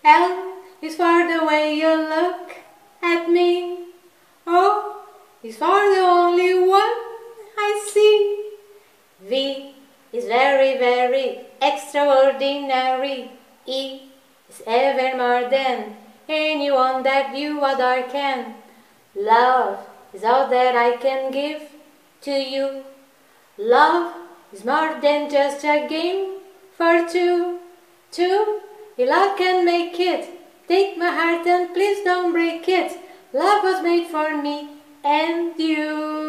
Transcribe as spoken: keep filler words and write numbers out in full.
L is for the way you look at me. O is for the only one I see. V is very, very extraordinary. E is ever more than anyone that you adore can. Love is all that I can give to you. Love is more than just a game for two. Two, your love can make it. Take my heart and please don't break it. Love was made for me and you.